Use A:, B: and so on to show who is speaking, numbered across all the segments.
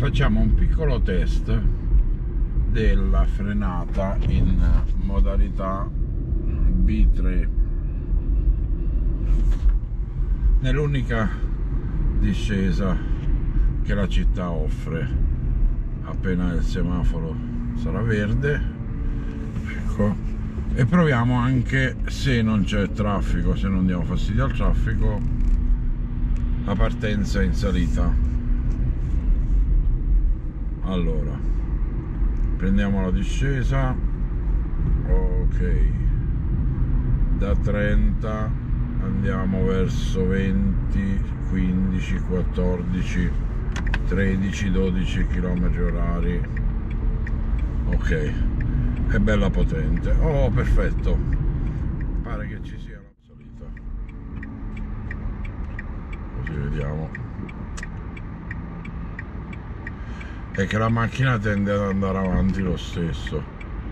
A: facciamo un piccolo test della frenata in modalità B3 nell'unica discesa che la città offre. Appena il semaforo sarà verde, ecco, e proviamo anche, se non c'è traffico, se non diamo fastidio al traffico, la partenza in salita. Allora, prendiamo la discesa, ok, da 30 andiamo verso 20, 15, 14, 13, 12 km/h. Ok, è bella potente. Oh, perfetto, pare che ci sia la salita, così vediamo. È che la macchina tende ad andare avanti lo stesso,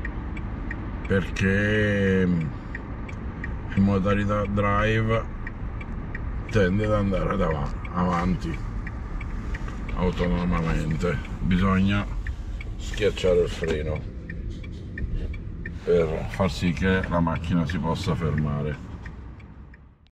A: perché in modalità drive tende ad andare avanti autonomamente. Bisogna schiacciare il freno per far sì che la macchina si possa fermare.